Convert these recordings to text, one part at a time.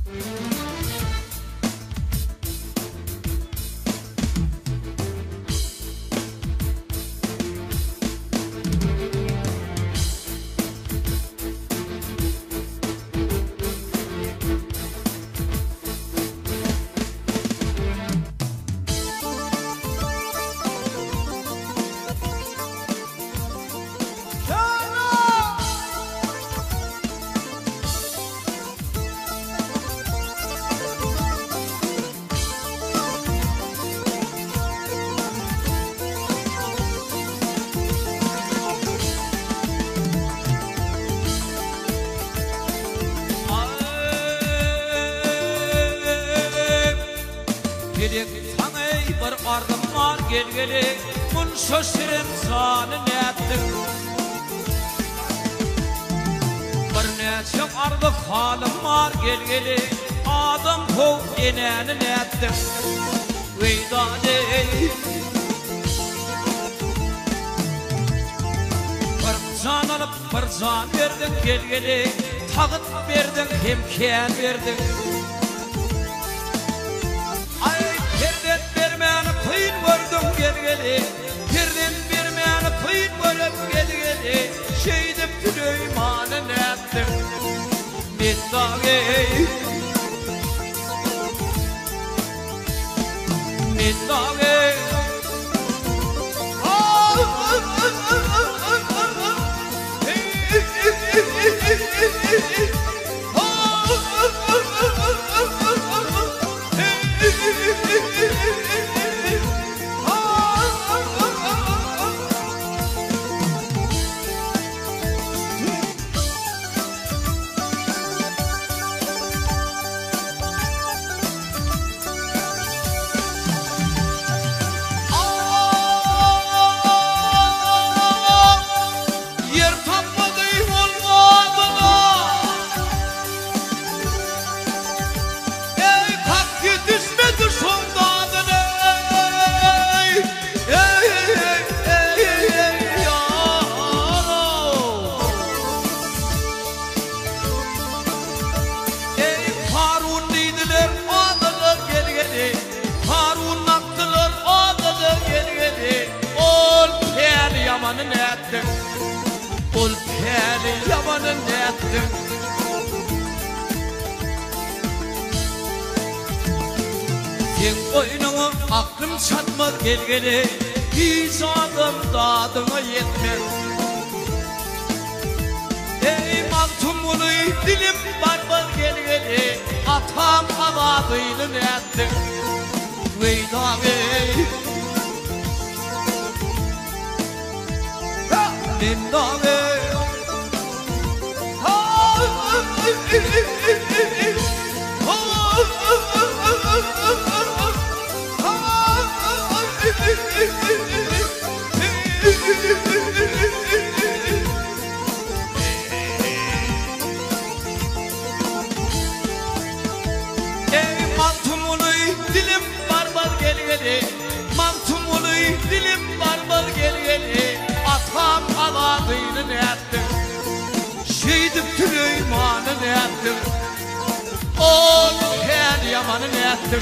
Gelgeli mun şoşirin zanı nettim Bir neçe ardık halim var gelgeli Adam kov eneni nettim Veydade Bir can alıp bir can verdin gelgeli Tağıt verdin hemken verdin Kıyın vurdum gelgeli Birden vermeyeni kıyın vurup gelgeli Şeydim Süleyman'ın ettim Minnagey Minnagey yamanın ettim Ol peri yamanın ettim Sen oyununu aklım çatmaz gelgeli Hiç adım dadına yetmez Ey mantumunu dilim barbar gelgeli Atam avadıyla ettim Veyda bey Minnagey Ey mantumunu dilim barbar gelgeli Mantumunu dilim barbar gelgeli Atam aladığını ettim Şeydim Süleyman'ı ettim O her yamanı ettim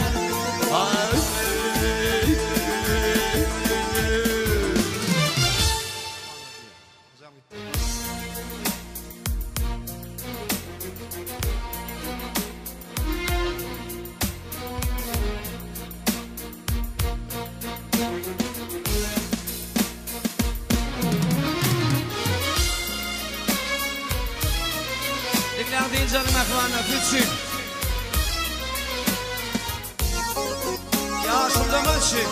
Dinleyin canım efendim, bütün. Ya şurada mı için?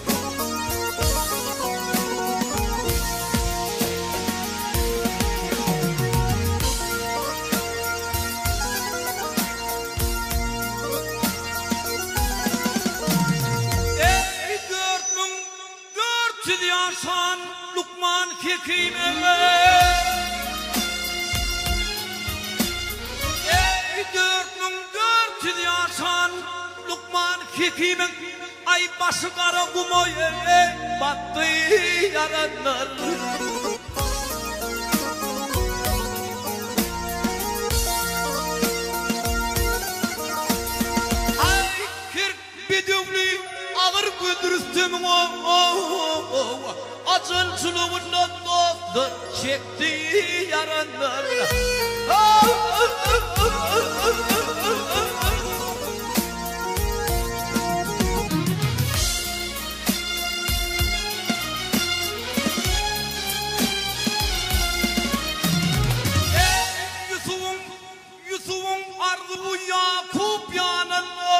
Ey 4400 yaşan Lukman Hekim'e Hekim'in ay başı kara kumoye battı yaranlar acılçılığından dostlar çekti yaranlar. Yusuf'un ardı bu Yakup yanında.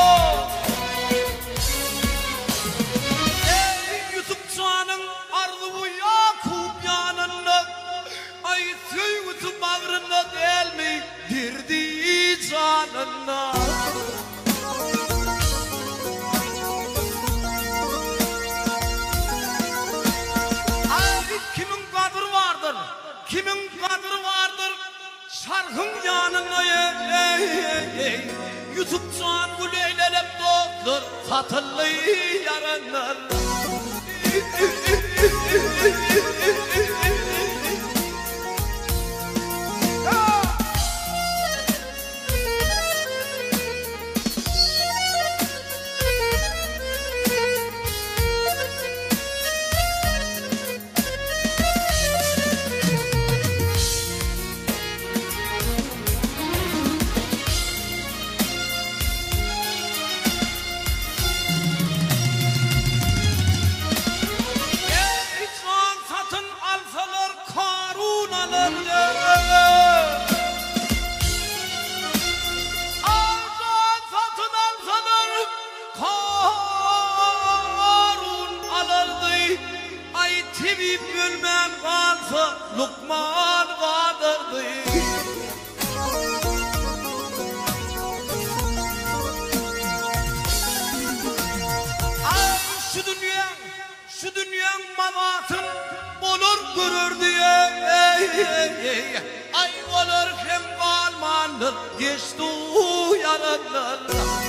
Yusuf canın ardı bu Yakup yanında. Ay Yusuf bağrında değil mi girdi canına. Ay kimin kadri vardır, kimin kadri vardır. Şarkın yanına Yusuf can bu leylelep doktor satıllı yaranlar. Lukman kaldırdı. Ay şu dünyanın manatın olur görür diye. Ay olur hem kalmandır geçti yaranlar.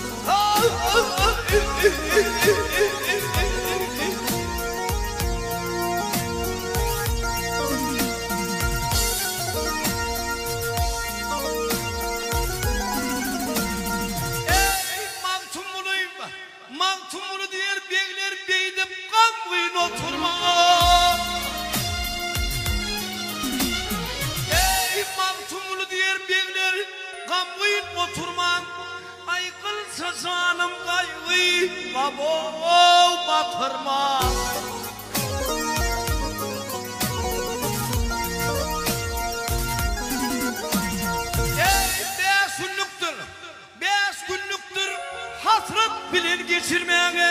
Mağtumunu diğer beyler beydip kamlayın oturma. Ey mağtumunu diğer beyler kamlayın oturma. Ay kılsa canım kaygı babo batırma. Ey 5 günlüktür hasret bilen geçirmeye.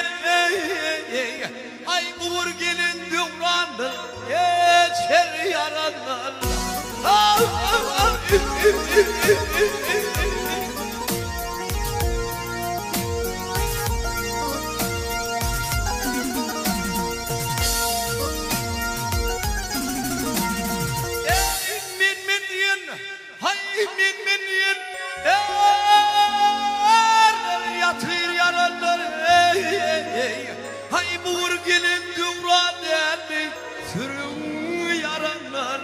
Ay uğur gelin duvrandır geçer yaranlar. Men diyen, hay men diyen, yatır yaranlar. Hay buğur gelin duvran derdi sürün yaranlar.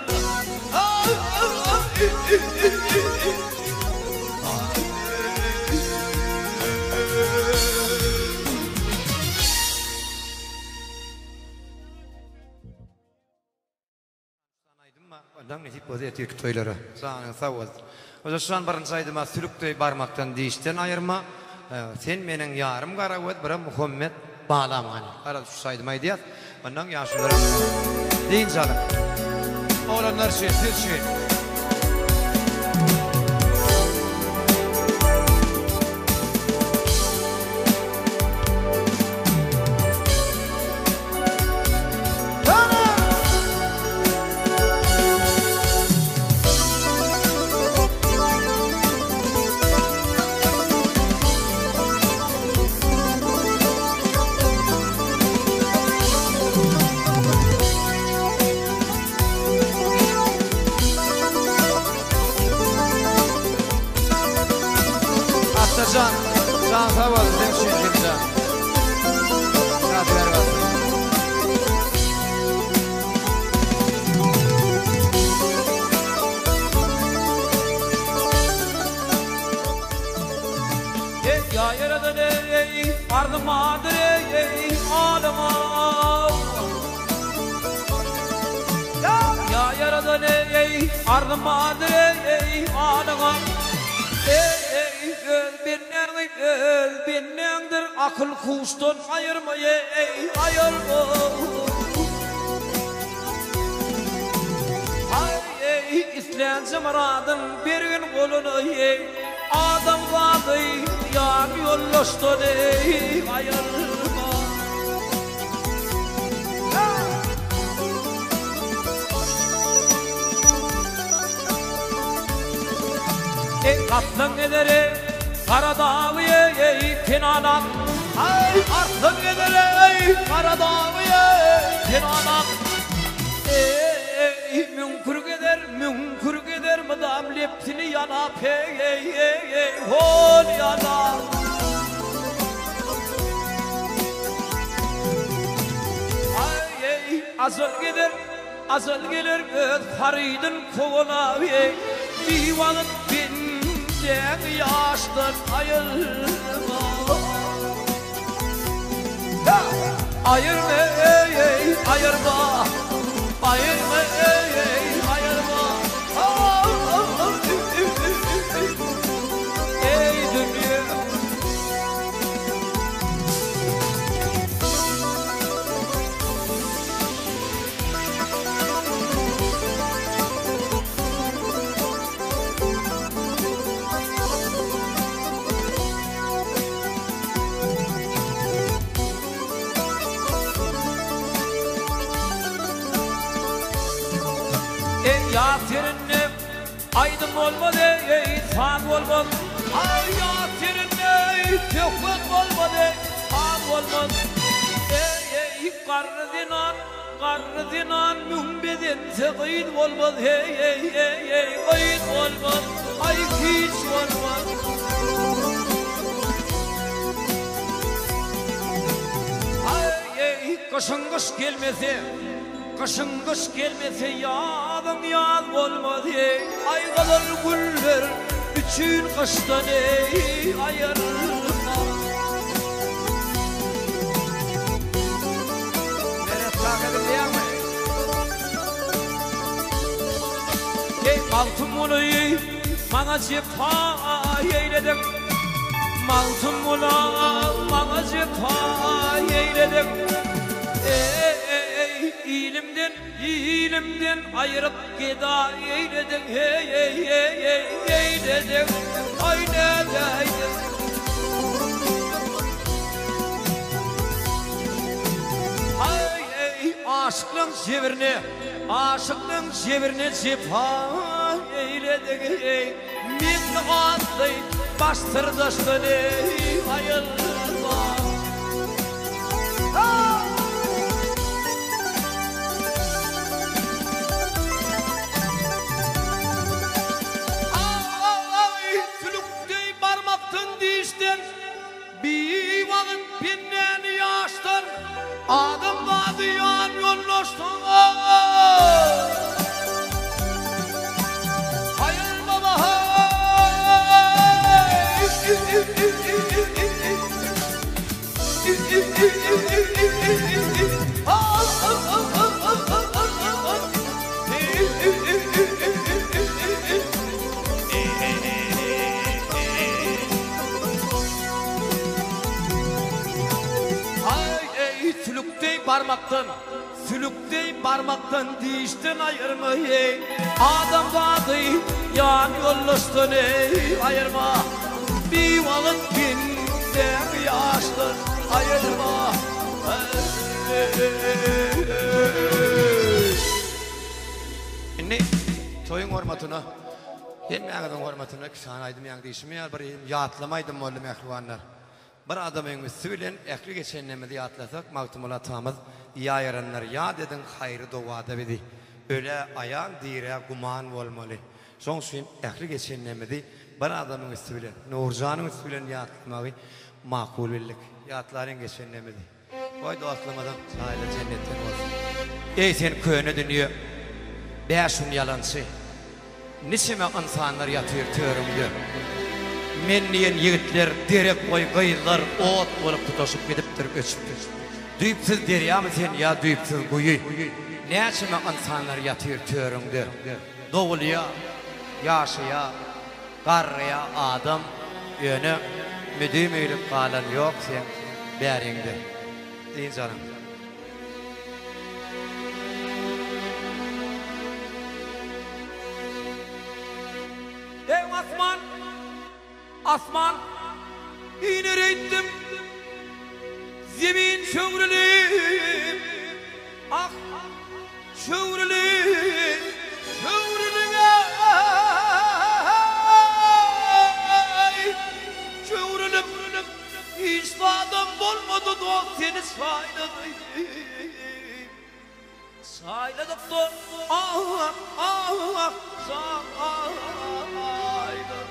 Ondan nesip bozu Türk toyları. Sağ ol. O zaman birinci aydıma sülüktöy barmaktan deyişten ayırma. Sen menin yarım Karavet, biri Muhammed Bağlaman. Arada şu saydıma ediyat. Ondan yaşlıları deyin canım. Oğlanlar şey, bir şey. Can sağ ol, sen şimdi can. Hadi ver bak. Ya yaradan ey, ardımadır ey, ağlama. armadır ey anığa. Binnendir akıl kuştan ayırma ey ayırma. Ay İslenci muradın bir gün kolunu ey adam vardı yan yollaştı ey ayırma. Ey katlın ederi Karadağ'ı ey Kenan'am. Ay arsın ederi ey Karadağ'ı ey Kenan'am. Ey münkür gider madam leptini yana ey hol yana. Ay azal gelir öz Faridin kovuna ey divanın binden yaştan ayırma. Ayırma ey ayırma. Ayırma ey ayırma. Ey dünya. Yatirinne aydın olmadı ey fan olmadı. Ay yatirinne tefek olmadı fan olmadı. Ey karnı dinan mümbedin sekayid olmadı ey kayid olmadı. Ay hiç olmadı. Ay kışın kış gelmese kışın kış gelmese yağdım yağ olmadı ey. Ay kalır güller bütün kıştan ey ayırma. Neresi takip ediyor mu? Ey altın onu ey bana cefa eyledim. Altın onu bana cefa eyledim. İlimden ayırıp geda eyledin eyledin ay neredeydin. Ay aşıklığın çevirine cefa eyledin ey min ağzı bastırdaştın ey ayırma. Bir vakit binden yaştan adam vardı yan yollaştın. Hayır baba sülüktey parmaktan dişten ayırma ey. Adam vardı yan yollaştın ey ayırma. Bir vakit binden yaştın ayırma. Inni toyun hormatına Yenmeğinin hormatına kısana aydım yang değişimi ya bir yatlamaydım oğlum ehlivanlar. Bir adamın üstüyle ehli geçenlemedi yatlasak mağtumula tamız ya yaranlar ya dedin hayrı doğada bedi. Öyle ayağın dire guman olmalı. Son suyun ehli geçenlemedi bir adamın üstüyle Nurcan'ın üstüyle yatlamayı makul bildik. Yatların geçenlemedi. Koy doğaslamadan sahile cennetten olsun. Ey sen köyüne dönüyor. Beşun yalansı. Nisime insanlar yatıyor törümde. Menniyen yigitler derek boy gıyıllar ot olup tutaşıp gidiptir göçüptür. Düyüpsüz derya mı sen ya düyüpsüz kuyu. Nesime insanlar yatıyor törümde. doğuluya, yaşıya, qarrıya adam yönü müdüm eylip kalan yok sen bärinde. Deyin canım. Ey asman, asman, iner ettim, zemin çövrülüp, ah, çövrülüp, çövrülüp, çövrülüp, hiç adam olmadı da seni sayladı. Sayladık da, ah, ah, sayladık.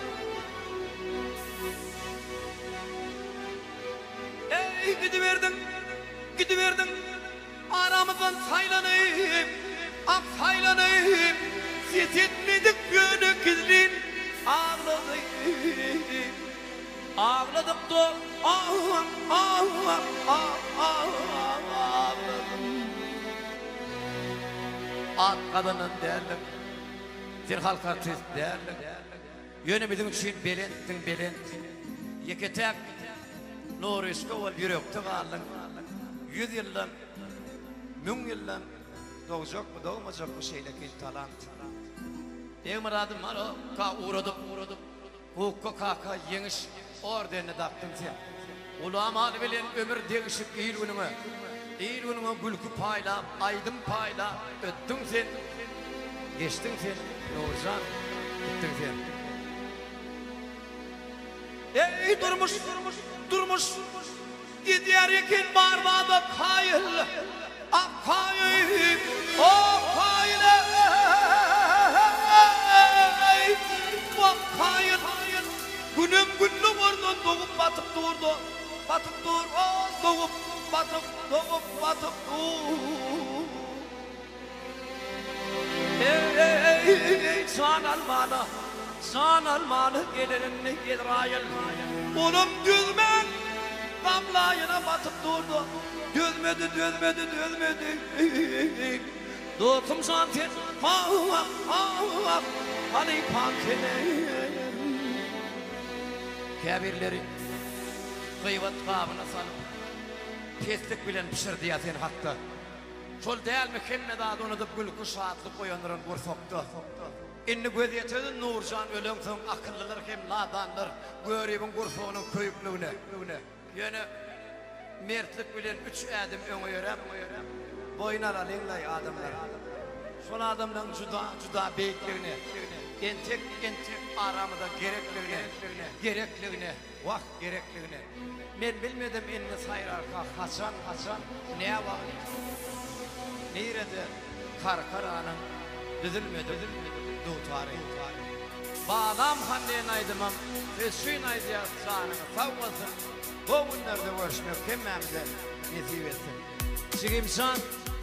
Ey gidiverdin, aramızdan saylanayım, ak saylanayım, ses etmedik gönül kizlin, ağladık da, At kadının değerli, sen halka tez değerli, yönümüzün için belenttin, yeketek, Nur eski ol yürekte kaldın. 100 yıldan, 1000 yıldan doğacak mı doğmayacak mı şeydeki talant. En muradım var o, uğradım. Hukka kaka yeniş ordenini taktın sen. Ulamalı bilen ömür değişik il günüme gülkü payla, aydın payla öttün sen. Geçtin sen, Nurcan, gittin sen. Ey durmuş, gidiyor iken barmağında kayıl, ah kayıl, oh kayıl, bak kayıl, günüm oradan doğup batıp durdu, oh doğup batıp dur. Ey san almalı gelirini gelir ayıl. Oğlum düzmen damlayına batıp durdu. Düzmedi. Dostum santen, hani pantene. Kabirleri kıyvat kabına salıp peslik bilen pişirdi ya sen hatta. Şol değil mi Mehmet adı onu da gülkü şaatlık koyanların kursoktu. İnni göz yetedi Nurcan ölümsün akıllılar hem nadanlar. Görübün kursoğunun köyüklüğüne. Yönü mertlik bilen 3 adım öňe yörem. Boynar alinlay adamlar. Şol adamdan juda beýikligine, entek aramyda gerekligine, wagt gerekligine. Men bilmedim inni sayrarka haçan näme bar? Nerede karkaranın düzülmedi dutary. Bağlam handeyn aydymam, eşin aydyar sanyny sawgasyn. Bu günlerde görüşmek hemmemizden nesip etsin. Çigimşan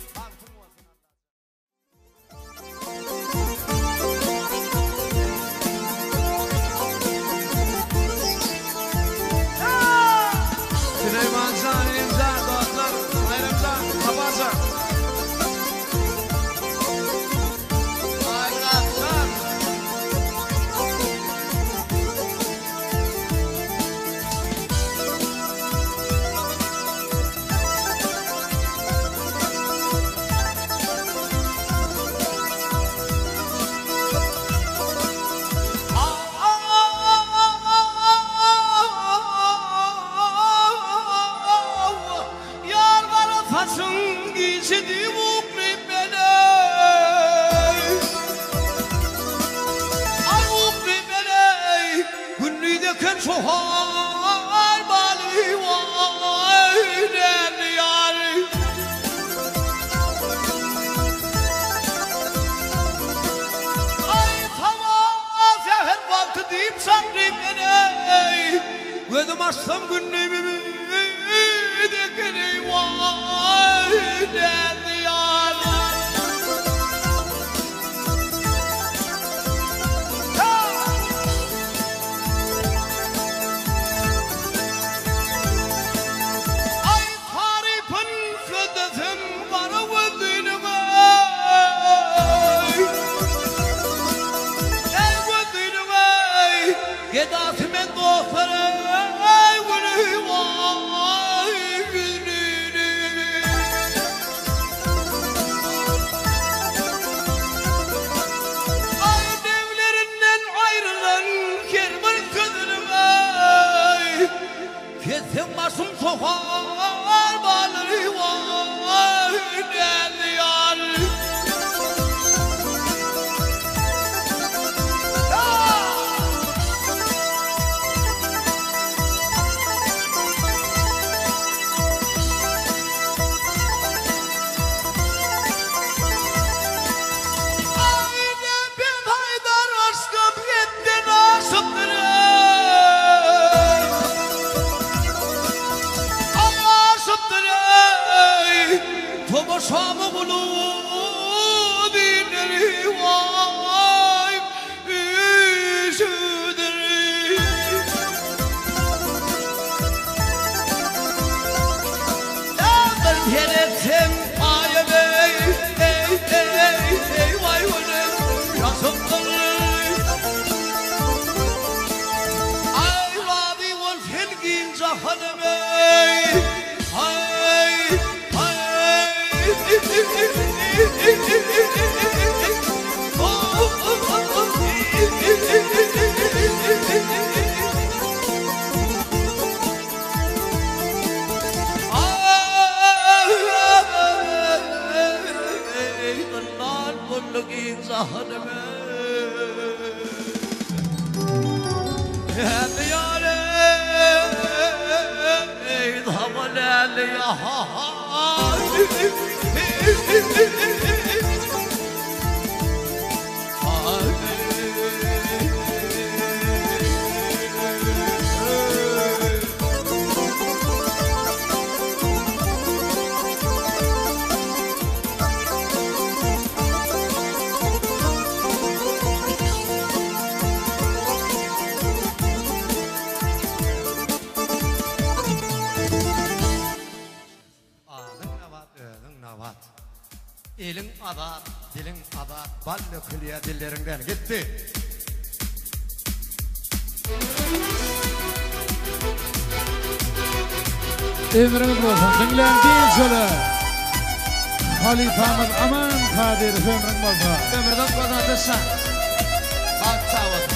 Süleymancan, İmcan, dostlar, Bayramcan, Babacan. Gözüm açsam günlüğümü dekeni vay derdi yar. Ay tarifin södesim bana gözünüme. Gedası men dostları gülü vay gülünü. Ay devlerinden ayrılan kervan sözünüm kesin başım sokar bağları vay derdi yar. Şamı bulu dinleri vay üşüdür. Ben yeretim ay bey ey vay vay yaşımdır. Ay vadi ol felgin cahanım ey ay. Elin adat, dilin adat, ballı kılıya dillerinden gitti. Emriniz olsun, dinlendiğin şöyle. Halifamız aman kadir ömrün olsa. Ömürden kazandırsan, at sağ olsun.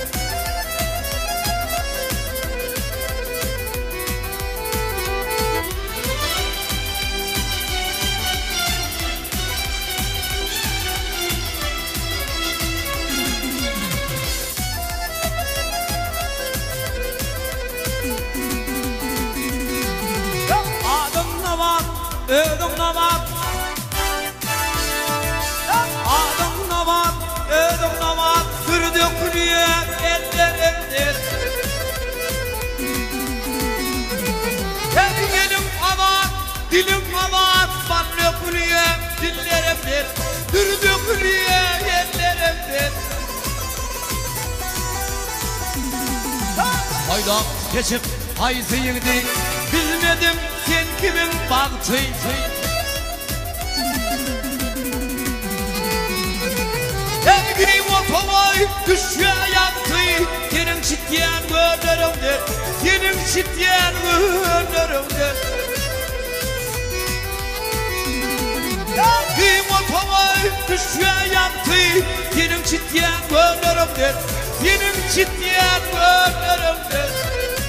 Ödüm namat, adım namat, ödüm namat, sürdü kulüye ellerimdir. Elim amat, dilim amat, ballı kulüye dillerimdir. Sürdü kulüye ellerimdir. Hayda geçip hayzi yedi, bilmedim sen kimin baktıydı. Sevgilim otomay düşüyor yaktı. Senin çitleyen gözlerimdir, senin çitleyen gözlerimdir. Sevgilim otomay düşüyor yaktı. Senin çitleyen gözlerimdir, senin çitleyen gözlerimdir.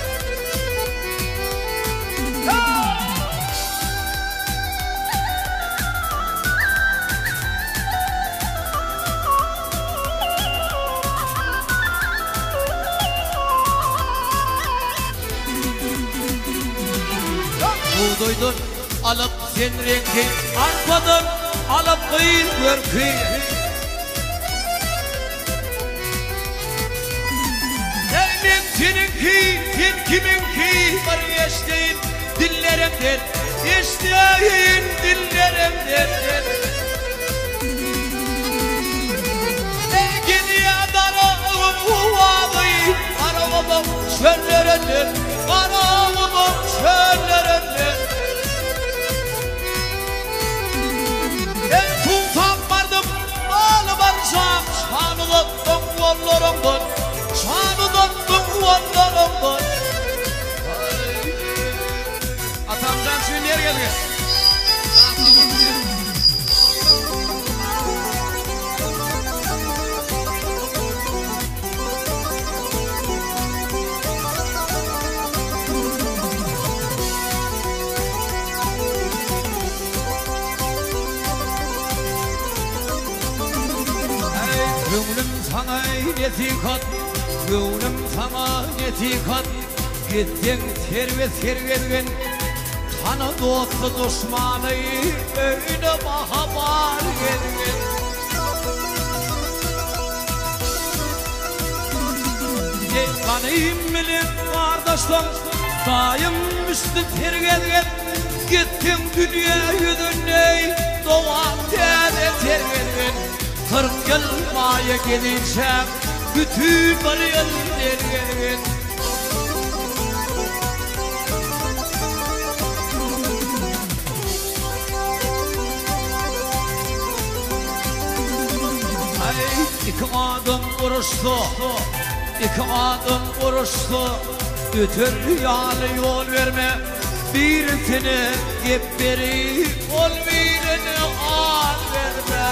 Buğdaydın alıp sen rengi, arpadan alıp kıyı görkü. Benim seninki, sen kiminki var eşteğin dillerimdir, eşteğin dillerimdir. Gidiye darağım uvadı, arabam çöllerindir, arabam çöllerindir. Sultan vardım, ağlı barışam, şanı tuttum yollarımdan, şanı tuttum sana netikat Gönlüm sana netikat Gittin servet Tanı dostu düşmanı Öyle bahabar gelin Kanayım bilin kardeşler Dayım üstü tergedgen Gittin dünya yüzünde Doğan dede tergedgen 40 yıl maya gidince Bütün var yıl tergedgen İki adım vuruştu İki adım vuruştu Ötür yağlı yol verme Birisini gep beri Ol birini al verme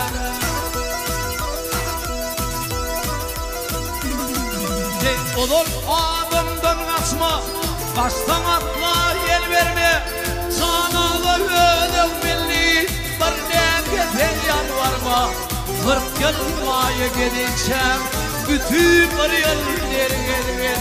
Olur adımdan kaçma Kaçtan atla yer verme Sana ödüm billi Bir nekete yalvarma 40 yıl maya gidince Bütün var yıllar gelin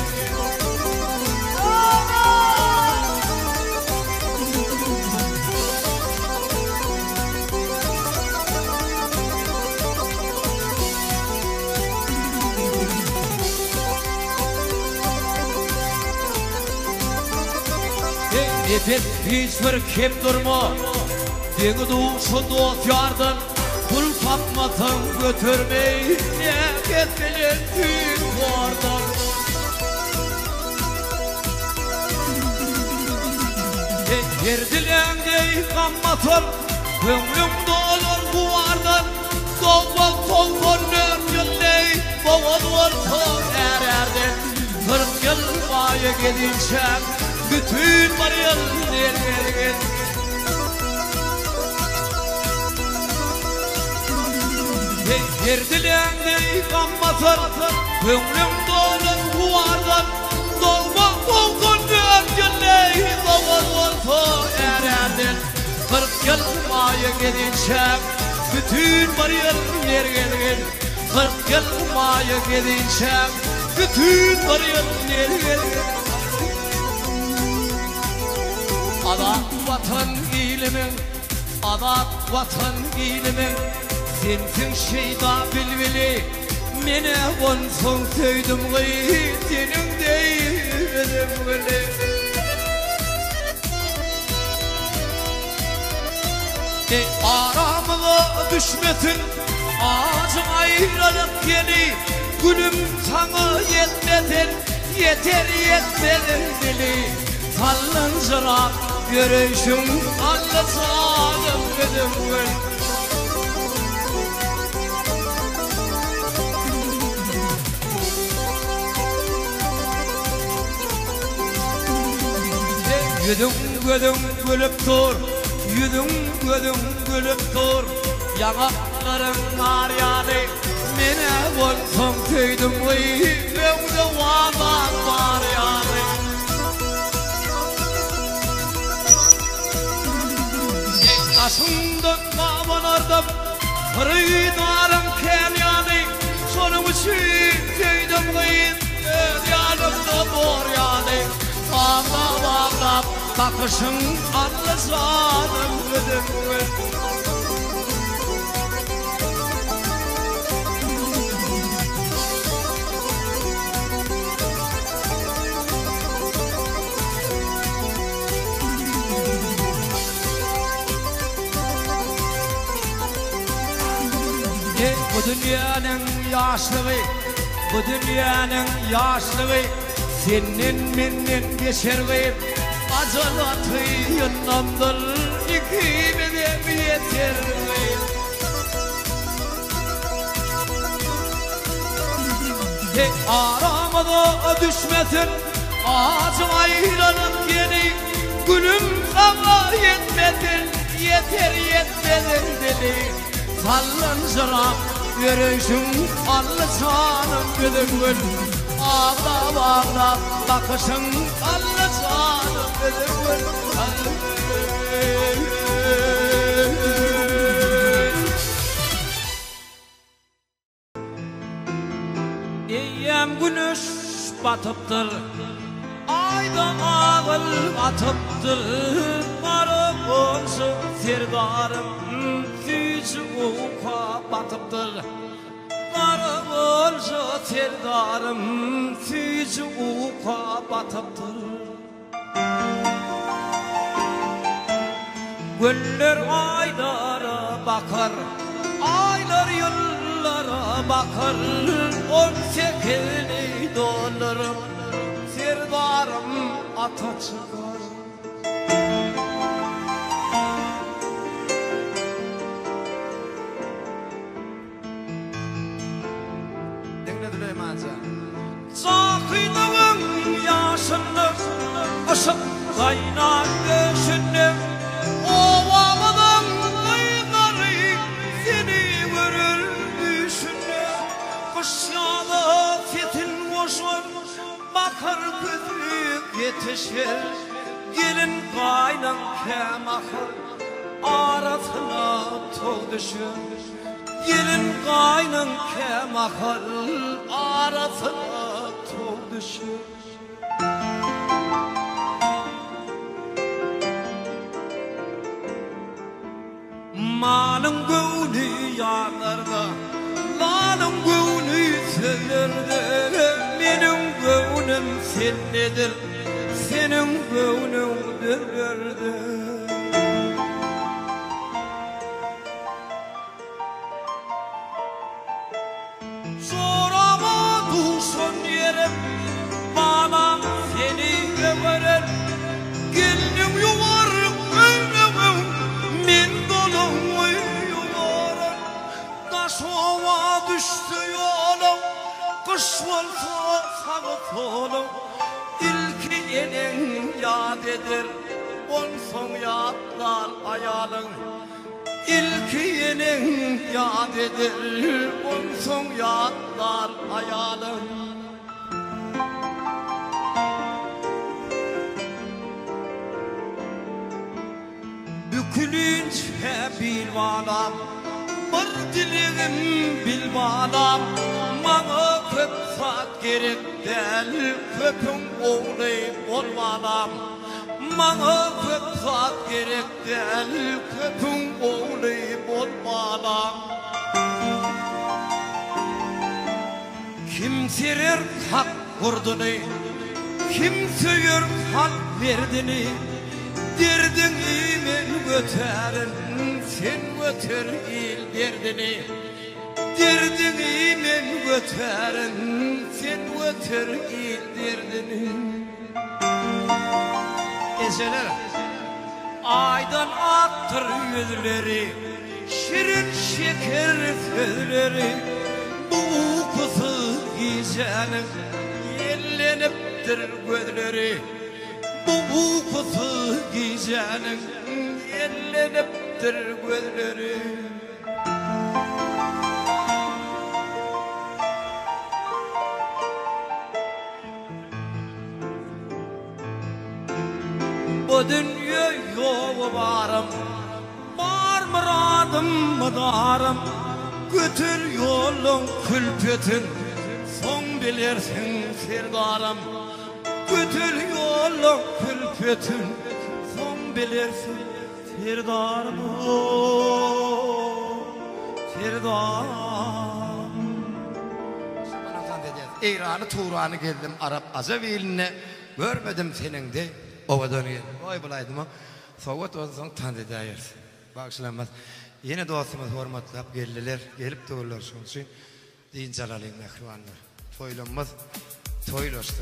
Nefes hiçbir kim durma Deni duşu dost yardım Kul kapmasın götürmeyi Ne kesilir tüm vardan Yerdilen dey kanmasın Gönlüm dolur bu vardan Sol nömgülley Boğul olsun ererden 40 yıl maya gidince Bütün var yıllar gelin Yerdilendi kanmasın Gönlüm dolun kuvardan Dolma olsun nömgülley Boğul olsun ererdin 40 yıl maya gidince Bütün var yıllar gelin 40 yıl maya gidince Bütün var yıllar gelin Adat vatan ilimin Adat vatan ilimin Sensin şeyda bilbili Mene onsun söydüm gıy Senin değilim gıy Aramıza düşmesin Ağacın ayrılık yeni Gülüm sana yetmesin Yeter yetmedin dili Sallıncırak görüşüm Anlatalım dedim gıy Yüzün gözün gülüp dur Yüzün gözün gülüp dur Yanakların var yani Mene olsun tüydüm gıy Ömrü vadan var yani Aşımdan kavanardım Hırıynarım kel yani Sonum için tüydüm gıy Yanımda bor yani Ağla bakışın anlasam ödüm Bu dünyanın yaşlığı Bu dünyanın yaşlığı Senin minnin geçerli Acalatı yanımdır İkimize bir yeterli Aramada düşmesin Ağacım ayrılık yeni Gülüm sana yetmedin Yeter yetmedin dedi Sallancırak görüşüm Anlasanım gülüm Ağla ağla bakışın Anlasanım gülüm güneş batıptır, ayda ağıl atıptır. Marım olsa serdarım fücü uqa batıptır. Marım olsa serdarım fücü uqa batıptır. Güller aylara bakar, aylar yıllara bakar. 18 dolarım, serdarım ata çıkar. Dinlediler manca. Sakıydığın yaşını, aşık kaynar göğsünü. Ovamadan kıyları seni görür düşünü. Kış yağdı fetin boşur, bakar gözlük yetişir. Gelin kaynan kem akır, arasına tol düşür. Gelin kaynan kem akır, arasına tol düşür. Malın gönlü yanarda, malın gönlü söylerdi. Benim gönlüm sendedir, senin gönlün dörlerdi. Sorama duşun yerim, bana seni gömerim. Gönlüm yuvarım, gönlümüm min dolum yuvarım. Taş ova düştü yolum, kış olsa sağı solum. İlki enen yad eder, on son yadlar ayalın. İlki enen yad eder, on son yadlar ayalın. Bükülünce bil balam, bir dilim bil balam. Bana köp saat gerek değil, köpün oğlayıp olmalam. Bana köp saat gerek değil, köpün oğlayıp olmalam. Kim serer hak kurdunu, kim söyür hak verdini. Derdin imen göterin, sen göter il derdini. Derdin imen göterin, sen göter il derdini. Eseler aydan aktır yüzleri, şirin şeker sözleri. Bu kızı giyeceğinin yelleniptir gözleri. Bu kızı giyeceğinin yelleniptir gözleri. Bu dünya yolu varım, var muradım mıdarım. Götür yolun külpetin, son bilirsin serdarım. Götür yolun külpetin, son bilirsin serdarım. Serdarım. İran'ı Turan'ı geldim Arap Azaviline, görmedim senin de ovadan geldim. Oy bulaydım o. Soğut olsan tanıdı dayırız. Bağışlanmaz. Yine dostumuz hormatlap geldiler, gelip doğrular şunun için. Deyin Calalayın mehrivanlar. Toylanmaz, toylaştı.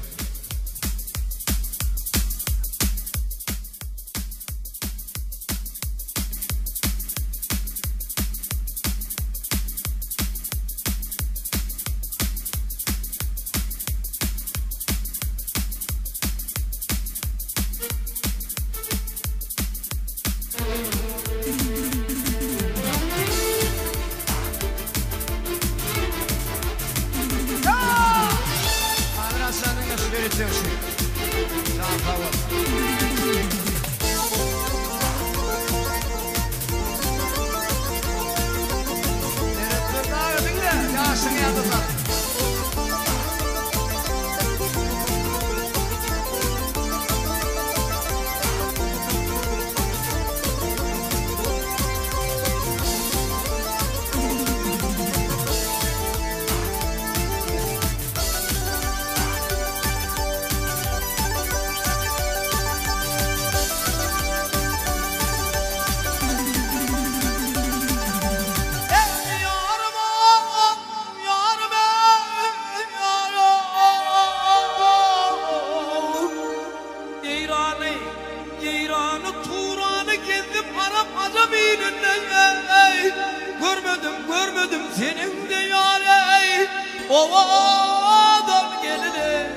gülünden ey görmedim senin de yar ey ovadan gelin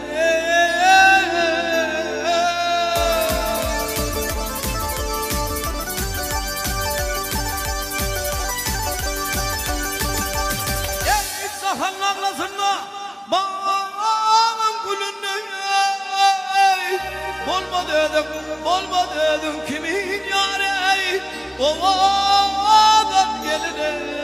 ey sahan ağlasınla bağın gülünden ey olma dedim kimin yar ey ovadan gelin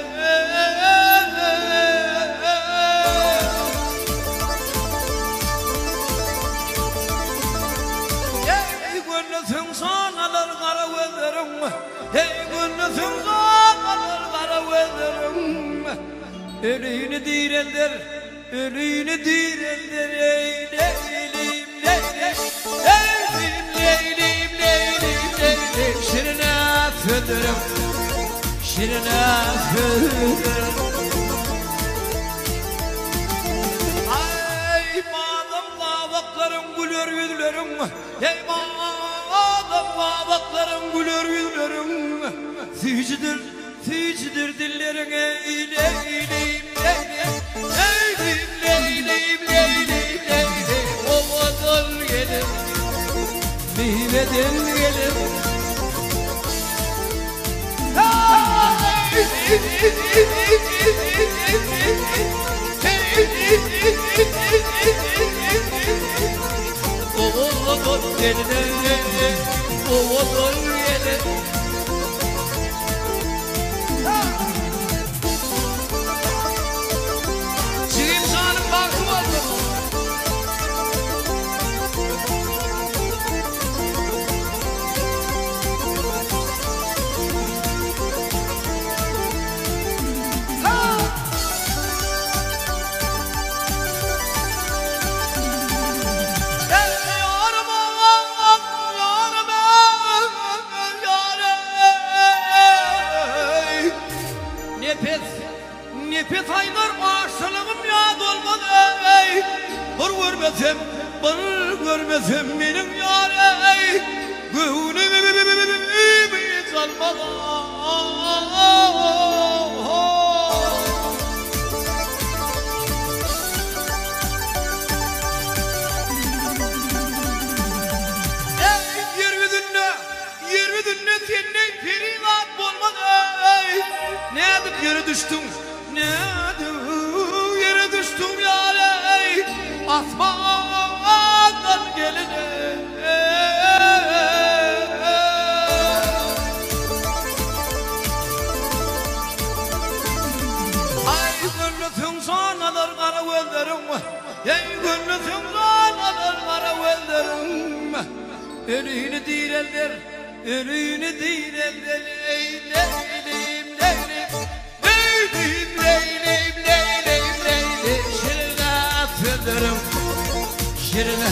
ey gönlüsün sanalar kara gözlerim ey gönlüsün sanalar kara gözlerim ölüyünü direldir ey leylim şirine födürüm ay madem lavaklarım gülür yüzlerim ey madem lavaklarım gülür yüzlerim Fücüdür dillerin ey leylim ovadan gelir mihveden gelir ovadan gelir ovadan gelir Nefes aylar aşılığım yad olmadı ey bir görmesem benim yar ey gönlüm kalmadı ey yeryüzünde seninle perivat olmadı ey ne edip yere düştüm yere düştüm yar ey asmandan gelin ay gönlüsün sanalar kara gözlerim ey gönlüsün sanalar kara gözlerim ölüyünü direldir ey leylim şirine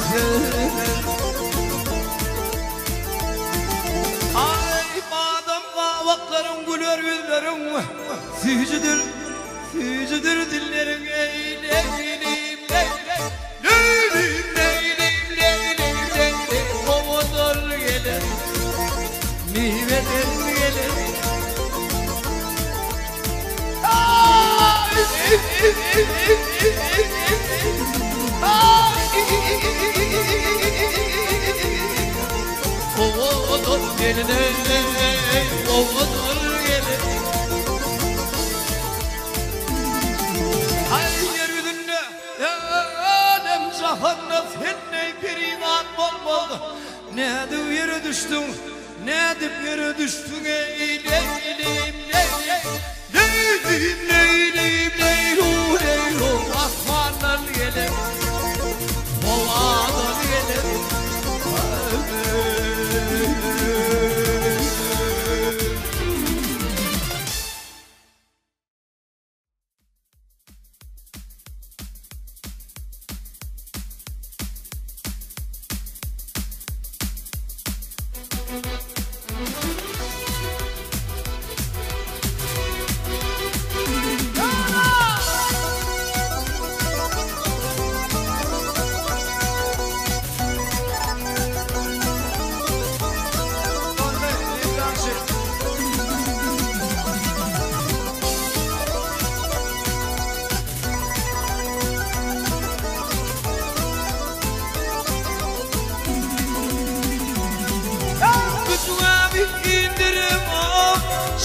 ay madem lavaklarım gülür yüzlerim fücüdür dillerin ey leylim ovadan gelir mihveden gelir ovadan gelir ovadan gelir ay yeryüzünde alem cahanda seninle perivat olmadı ne edip yere düştün ey leylim asmandan gelir ovadan gelir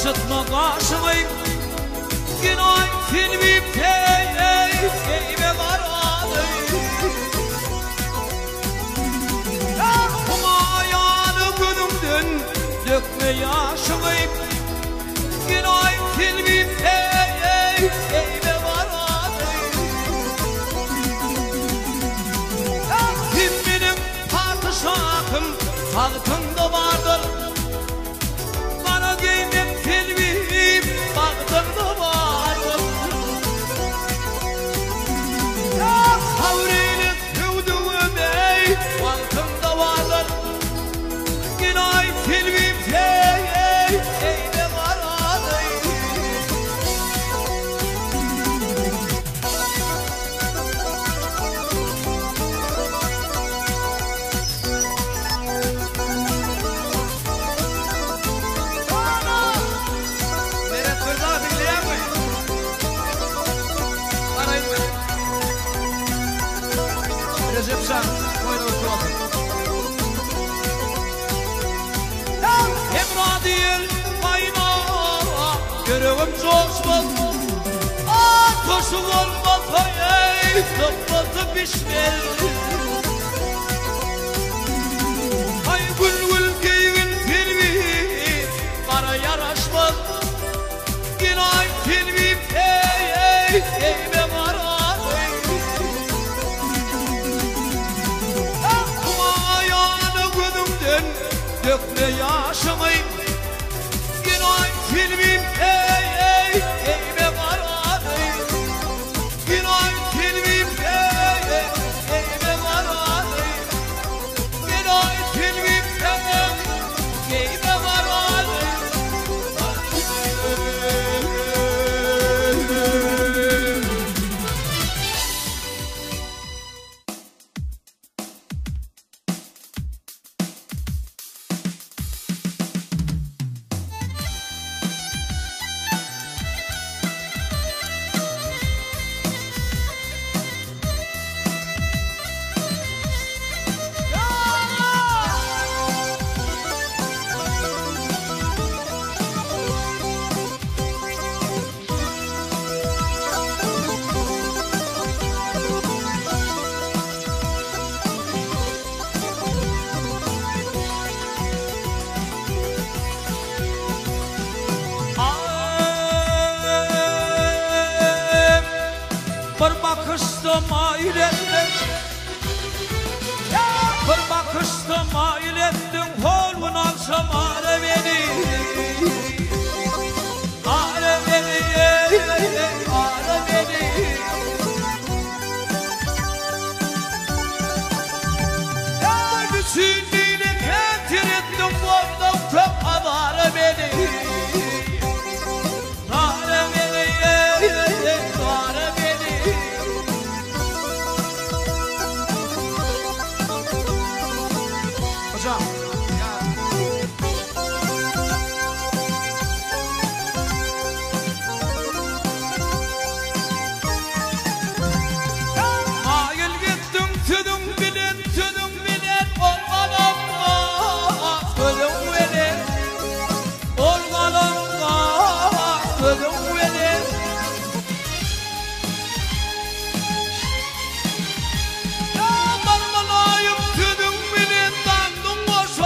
Sıtma kaşımı Günay filmim Teybe varadı Kuma ayağını gönümden Dökme yaşımı Günay filmim Teybe varadı Kim benim padişahım Halkında vardır Bana giymek filmim Baktığında vardır Havreyle kıvdığım ey Baktığında vardır Günay filmim Teybe varadı Recep Şah, oyna oturalım. Emrah değil, ayna, görevim coşmaz. Koşu olmaz, hey, tıbbası pişmez. Ay gül giyin filmi, bana yaraşmaz. Günay filmim, Teybe varadı. Dökme yaşımı Günay filmim Teybe varadı Günay filmim Teybe varadı Günay filmim Teybe varadı Bir bakışta mail ettin Bir bakışta mail ettin Holgun alsam ağrı beni Ağrı beni Ağrı beni Düşündüğünü kentir ettin Boynum çok ağrı beni Ağrı beni Ağrı beni Hocam Mail gittin tüdüm bilen Olmalamda Tüdüm bilen Olmalamda Tüdüm bilen Barmalayım tüdüm bilen Dandın boş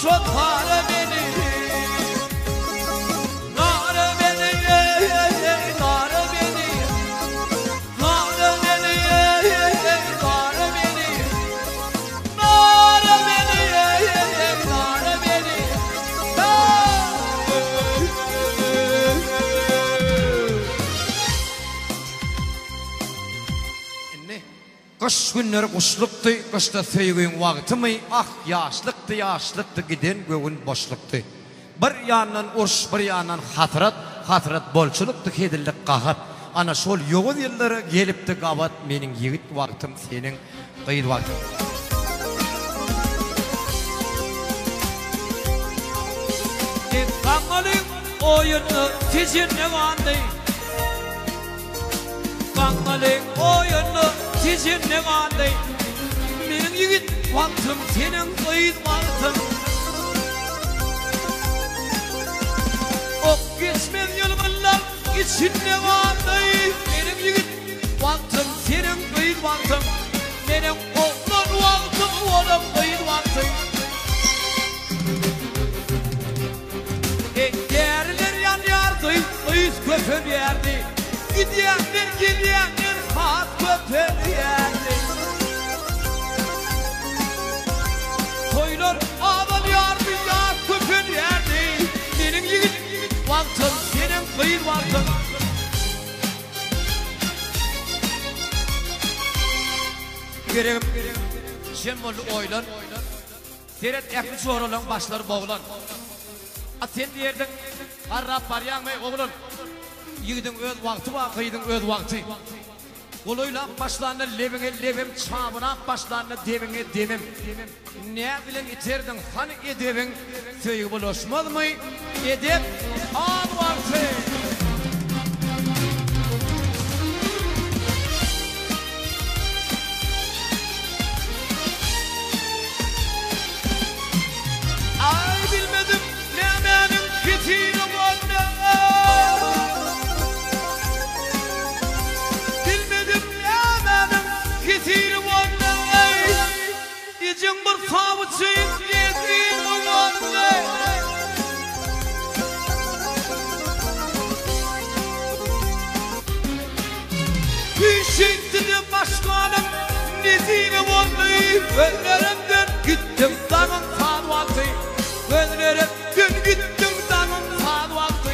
Nare beni, nare beni, nare beni, nare beni, nare beni, nare beni, nare beni. Kış günleri kuşluktu, kışta söygün vaktimi, ah yaşlıktı giden göğün boşluktu. Bir yandan urş, bir yandan hatırat bolçuluktu, hedillik qahat. Ana şol yoğun yılları gelipti qabat, menin yigit vaktim, senin qıyıl vaktim. Kangalın oyunu tizine vandı, kangalın oyunu tizine vandı. Menin yigit vaktim, senin qıyıl vaktim. Ok geçmez yılmınlar içinde vandı. Menin yigit vaktim, senin qıyıl vaktim. Menin oğlan vaktim, oğlan qıyıl vaktim. Eklerler yan yardı, kıyız köpür yerdi. Gidiyenler hat köpür yerdi. Toylar aval yardı, yar köpür yerdi. Benim yigit vaktim, senin kıyıl vaktim. Gereğim, sen bolu oylan. Seret ekli çoğrulan başları boğulan. Sen diyerdin, harrap var yanmay oğlun. Yigidin öz vakti var, kıydın öz vakti. Oluyla başlarına levim, çamına başlarına demim. Ne bilen iterdin, hani edebin, söyle bulaşmaz mı? Edep, al vakti. Ay bilmedim, ne benim gittiğim oldu. Bilmedim, ne benim gittiğim oldu. İcin bir savuçayım, yediğim oldu. Pişiktinim başkanım, nezine oldu. Önlerimden gittim, damın saat vakti. Önlerimden gittim, damın saat vakti.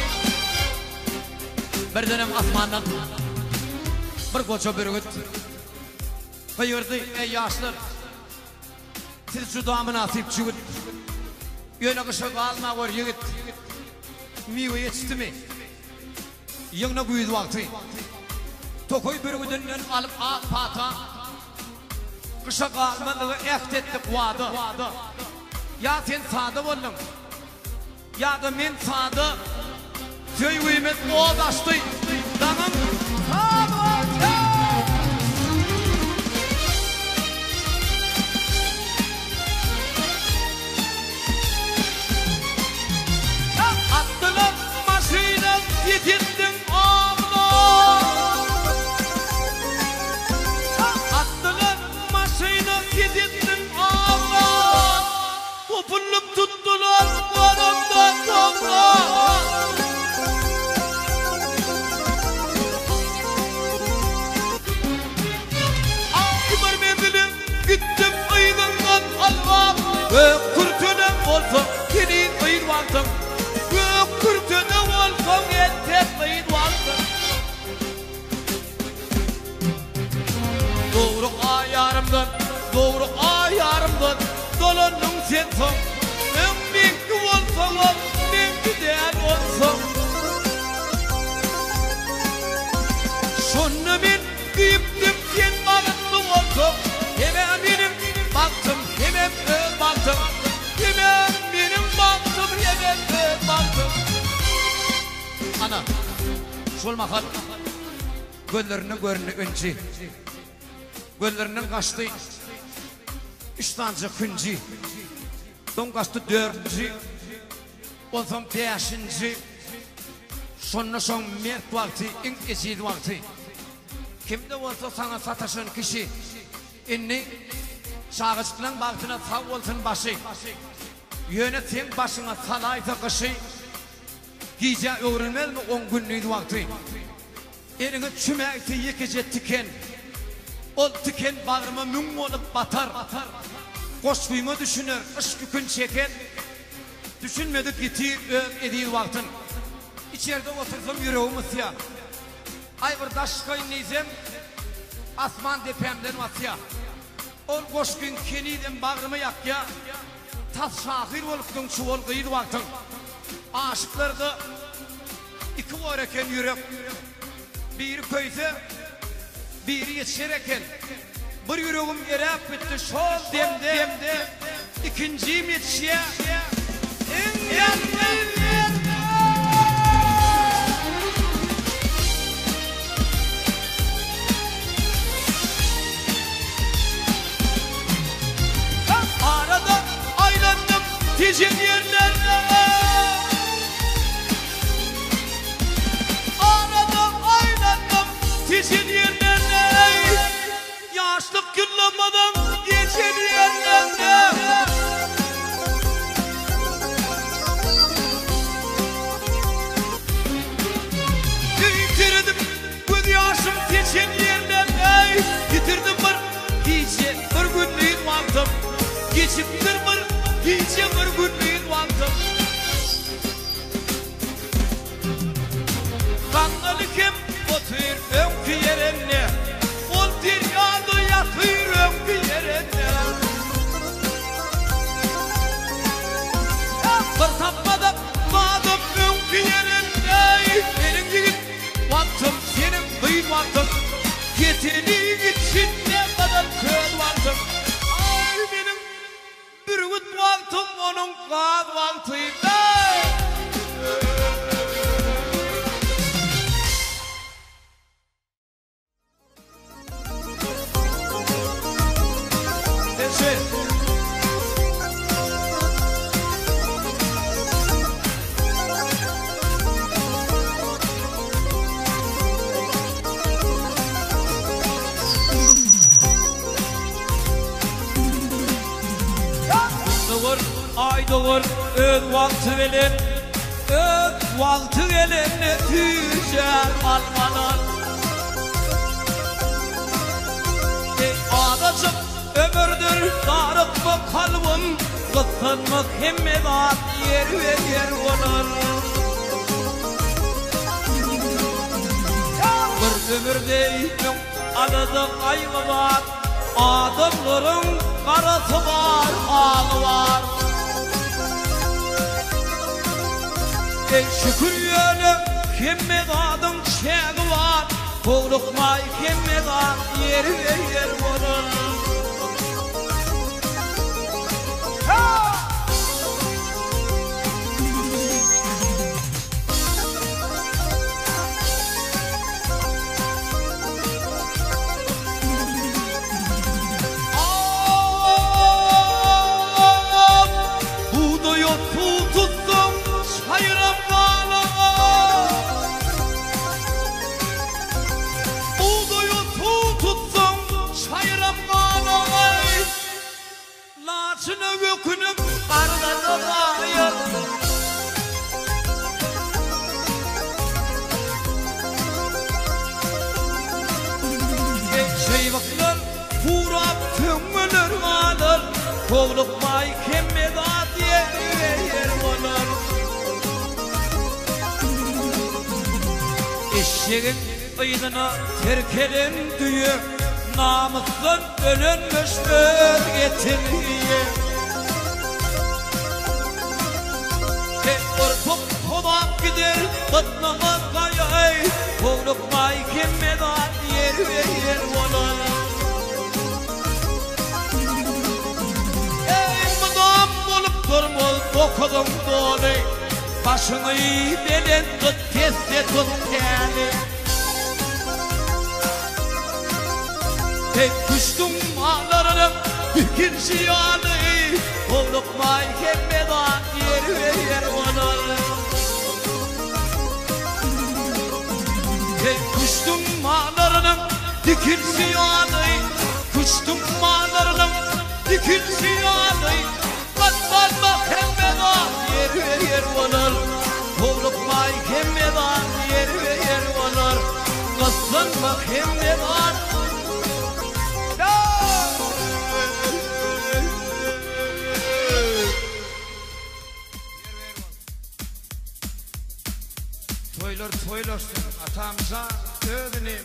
Bir dönem asmandan bir koça bürgüt kıyırdı, ey yaşlar. Siz şu daha münasip çügüt. Yöne kışa kalma var yigit. Miyo yetişti mi? Yığına güyüz vakti. Tokoy bürgüdünden alıp ağ pata. Kışa kalmadığı ehtettik vadı. Ya sen sağda oldun, ya da men sağda. Söyleyemez o daştı. Danım sağda. Attılar maşina yetildin ağla. Attılar maşina yetildin ağla. Topulup tuttular yanımdan topla. Akımır mendilim gittim ayınından almam. Ve kurtulum olsam senin ayın vardım. Ve kurtulum olsam yeter ayın vardım. Doğru ayarımdan dolandım sen son. Ben minki olsam, minki değer olsam. Şunu ben giyiptim, sen bağıttım olsam. Hemen benim baktım, hemen öz baktım. Hemen benim baktım, hemen öz baktım. Ana, şol mahal göllerine görünü önce. Göllerinin kaçtı. İştancı kıncı. Don kaçtı 4. Olsam 5. Sonra son mert vakti, in eşit vakti. Kimde olsa sana sataşan kişi. İnni şağıçlıkların baktığına sağ olsun başı. Yönetim başına salaysa kışı giyce öğrenmez mi 10 günlüğü vakti? Elini çümekti yıkıcı tiken. O tiken bağrıma müm olup batar. Koşkuyumu düşünür, ış kükün çeker. Düşünmedik gitti ediği vaktin. İçeride otursam yüreğimiz ya. Ayvır daşkayın neyzem, asman depemden vasya. Ol koşkuyun keniden bağrımı yak ya. Tas şahir oluptun şu ol kıyıd vaktin. Aşıklarda iki var eken yürek. Biri köyse, biri yetişer eken. Bir yüreğim erap bitti şol demde. İkinciyim yetişe. Arada aylandım diyeceğim yerlerine. Arada aylandım diyeceğim yerlerine. Yaşlık yıllamadan geçen yerlerine. Yitirdim göz yaşım geçen yerlerine. Yitirdim gece bir günlüğün vaktim. Geçiptir gece bir günlüğün vaktim. Kanlı kim otur önkü yerine. Ol dünyada yatır önkü yerine. Bir tapmadım madım önkü yerine. Benim gidip vaktim senin kıyın vaktim. Yeteneğin için ne kadar köz vaktim. Ay benim bir gün vaktim onun kağıt vaktiydi. Ay doğur öz vakti verin. Öz vakti verin ne tüyeceğim almalar. Ey adacım ömürdür darık mı kalbim. Kıtsın mı himmedat yer ve yer olur. Bir ömürdeyim adadım aygı var. Adımların karası var, ağı var. Ey şükür yönüm himmedatın çeği var. Kovlukmay himmedat yer ve yer olur. Laçını gökünüp karnına bağır. Şeyvaklar vurap kömülür alır. Kovlukmay kemmedat yer olur. Eşeğin ıydına terkelen düğü. Namusdan ölünmüştür getiriye. Ortuk kodam gider kıtnımız kayay. Kovlukmay kemmedat yer ve yer olur. Ey mıdam bolup durmaz dokudum dolu. Başını belen tut teste tut teli. Tek kuştum ağlarım ikinci yanı. Kovlukmay kemmedat yer ve yer olur. Tek kuştum ağlarım ikinci yanı. Kuştum ağlarım ikinci yanı. Bak bak bak Yanmak hem de var. Toylar toylaşsın atamıza ödünüm.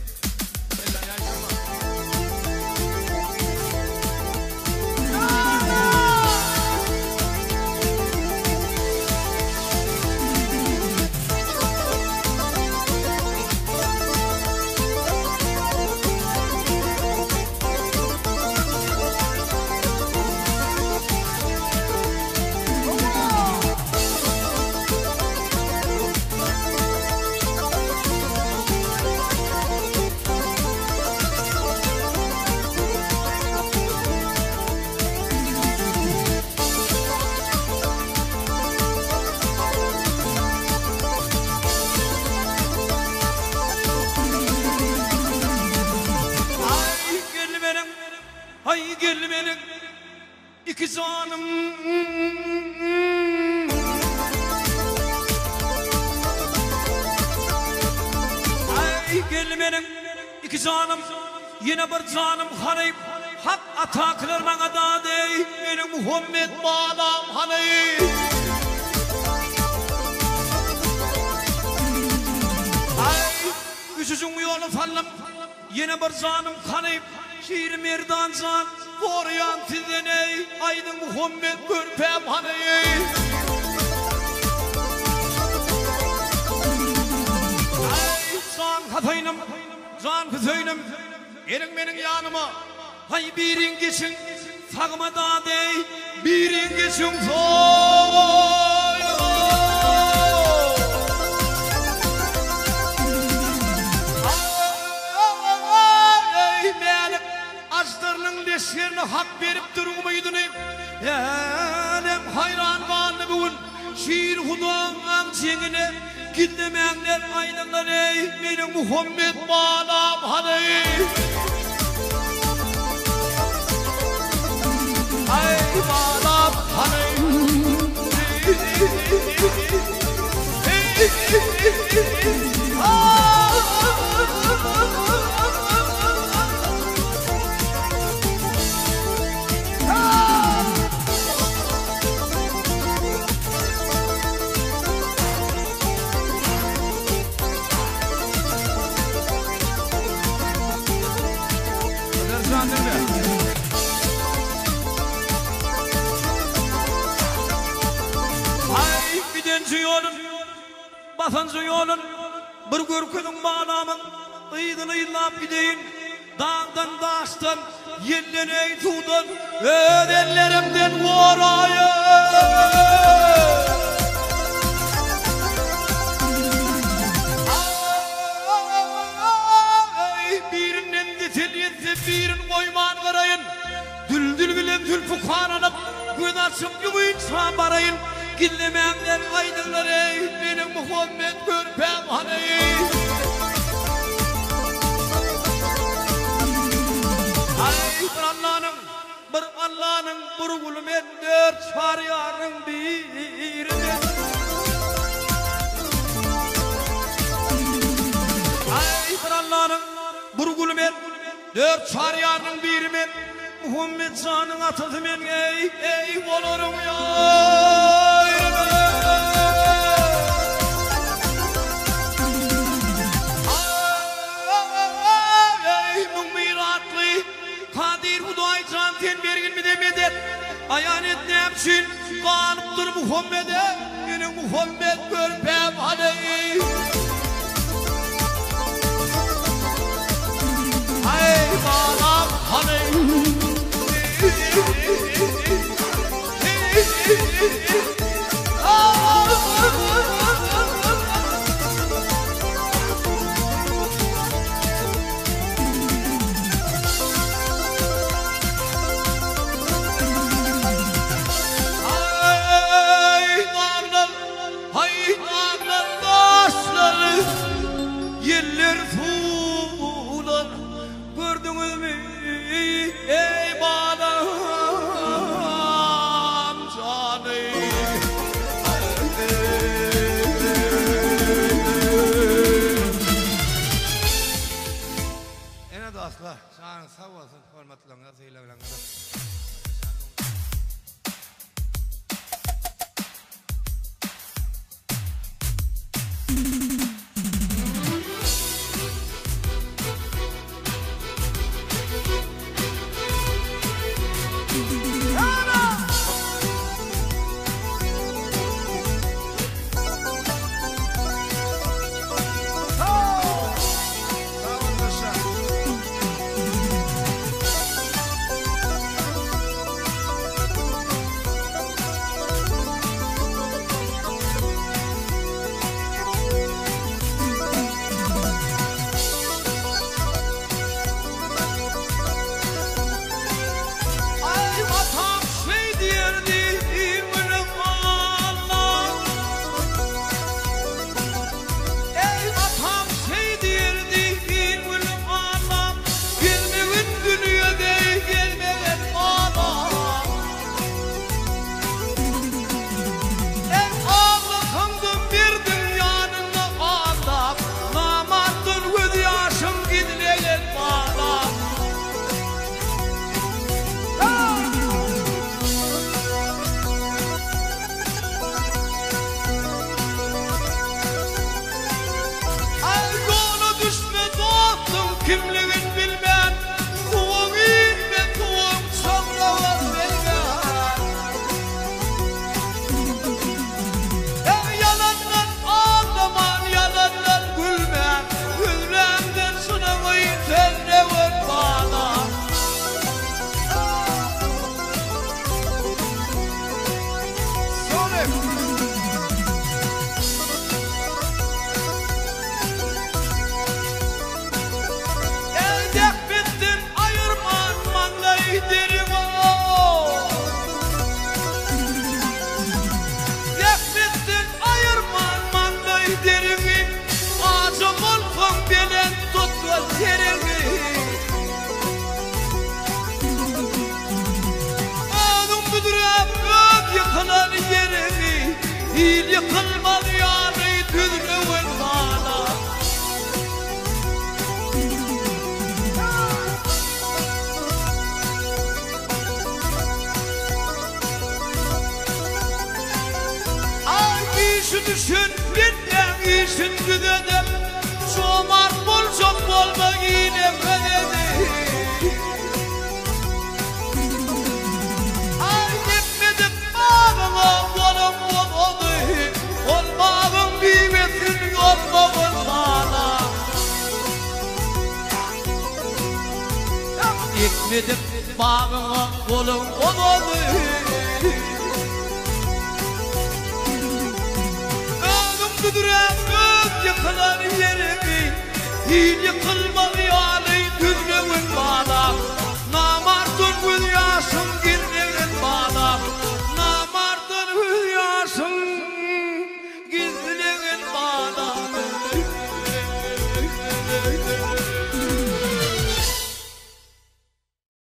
Ay gel benim iki canım. Ay gel benim iki canım. Yine bir canım hanım. Hak ataklar bana da dey. Benim Muhammed bağlam hanım. Ay üçüncü yolu fallam. Yine bir canım hanım. Şiir merdan can, koruyan tizeney, aydın Muhammed görpem haney. Ay can hatayınım, can kızayınım, gelin benim yanıma. Ay birin geçin, sağıma da dey, birin geçin soy. Açlarının leşlerini hak verip durmaydın ey. Elem hayran bağlı bugün şiir hudanın cengine gitmeyenler aynılar ey. Benim Muhammed bağlam haney. Ay bağlam haney. Ay birinci yolun, basıncı yolun, bir görkünün bağlamın, ıydını yıllap gideyin, dağdan daştan, yellen ey tuğdan, ödellerimden orayı. Birin koyman karayın, düldül bilen tülpü kananıp, gün açıp yumuyun çambarayın, gillemeyenler aydınlar ey, benim Muhammed görpem haney. Ay bir Allah'ın bir kulümen dört çariyarın birine. Ay bir Allah'ın bir kulümen dört çariyarın birine. Muhammed canın atısı men ey olurum ya. Ey mümiratlı Kadir Huday can ten bergin mi demedet. Ayanet nemçin kalıptır Muhammed'e. Benim Muhammed görpem haney. Ay bağlam haney. Yeller fular gördünüz mü ey bağlam canı. Allah şanın sağ olsun. Hormatlarına, seyirlerine. Yıkılmaz yani düzgün bana. Ay işi düşün birden işin güdedim. Şomar bol çok bolma yine bededi. Ay gitmedim bağıma bolum olmadı. Olmağın kıymetin olmağın bana. Gitmedim bağıma bolum olmadı. Güdüren göz yıkılan yerimi, yıkılmalı yani düzgün bana.